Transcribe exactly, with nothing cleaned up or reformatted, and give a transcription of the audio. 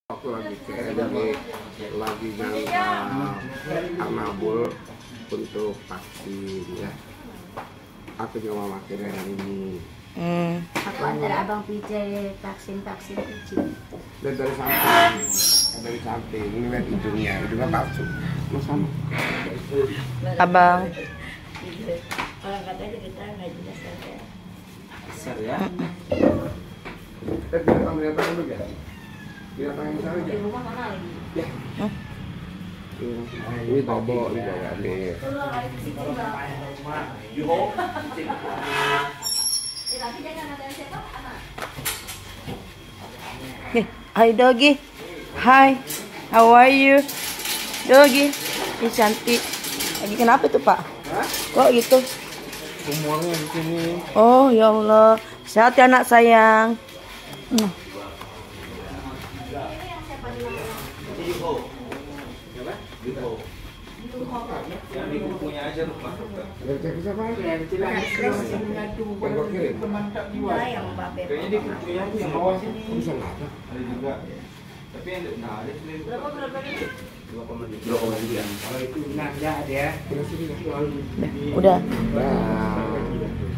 Waktu lagi kayak lagi lagi ngangkat Arnabul untuk vaksin ya. Aku nggak mau pakai daerah ini. Hmm. Aku antara abang pijai vaksin vaksin kucing. Dan dari samping, dari samping ini lihat hidungnya, hidungnya palsu. Mau sama? Abang. Orang katanya kita nggak jelas ada. Besar ya. Eh, binatang binatang dulu ya. Binatang yang besar Di aja. rumah mana lagi? Ya. Ini bobo, ini bawa nih. Tapi jangan ada siapa anak. Nih, hi doggy. Hi. How are you? Doggy. Ini cantik. Lagi kenapa tuh, Pak? Hah? Kok gitu? Umurnya di sini. Oh, ya Allah. Sehat ya anak sayang. Hmm. Dari cek siapa? Yang gua kirim. Nah, yang Mbak Beb. Bisa nggak ada? Ada juga. Tapi yang nah ada sini Berapa berapa ini? dua koma tiga. Kalau itu nggak ada ya. Udah sini. Udah. Nah.